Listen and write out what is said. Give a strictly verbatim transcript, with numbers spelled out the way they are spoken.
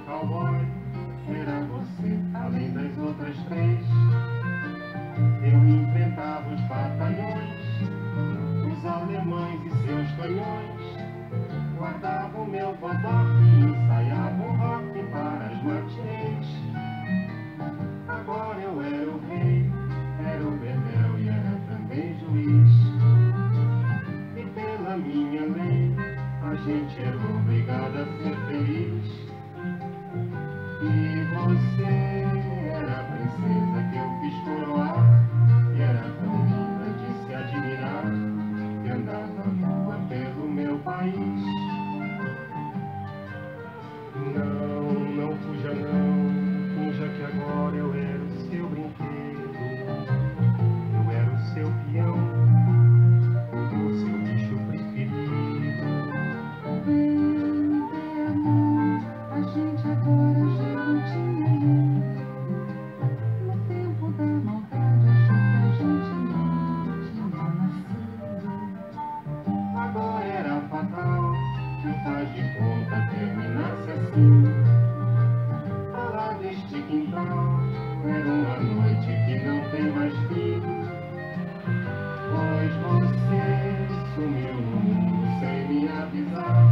cowboy, era você, além das outras três. Eu enfrentava os batalhões, os alemães e seus canhões, guardava o meu bodoque e ensaiava o rock para as matinês. Agora eu era o rei, era o bedel e era também juiz. E pela minha lei, a gente era obrigado a ser feliz. E você era a princesa que eu quis coroar, e era tão linda de se admirar, que andava nua pelo meu país. Não, não fuja não, finja que agora eu era o seu brinquedo. Eu era o seu peão, o seu bicho preferido. Vem, vem, amor, a gente agora já não tinha medo. No tempo da maldade achou que a gente nem tinha nascido. Agora era fatal que o faz de conta terminasse assim. Falar deste quintal era uma noite que não tem mais fim. Pois você sumiu no mundo sem me avisar.